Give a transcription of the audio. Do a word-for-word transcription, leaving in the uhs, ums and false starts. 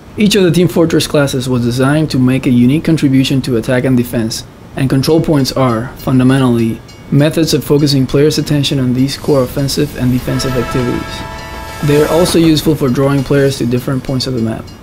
Each of the Team Fortress classes was designed to make a unique contribution to attack and defense, and control points are, fundamentally, methods of focusing players' attention on these core offensive and defensive activities. They are also useful for drawing players to different points of the map.